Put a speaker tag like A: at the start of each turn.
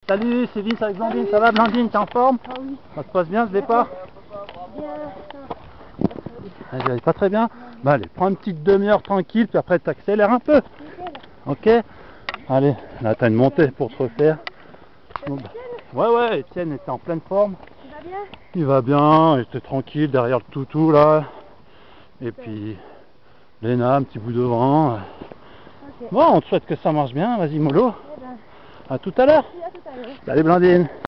A: Salut, c'est Vince avec Blandine. Ça va Blandine, t'es en forme?
B: Ah oui.
A: Ça se passe bien ce départ?
B: Bien.
A: J'arrive pas très bien. Bah allez, prends une petite demi-heure tranquille, puis après t'accélères un peu. Ok? Allez, là t'as une montée pour te refaire. Ouais, Étienne était en pleine forme.
B: Tu vas bien?
A: Il va bien, il était tranquille derrière le toutou là. Et puis Léna, un petit bout devant.
B: Ok.
A: Bon, on te souhaite que ça marche bien, vas-y mollo.
B: Eh ben,
A: À tout à l'heure.
B: à tout à l'heure.
A: Salut Blandine.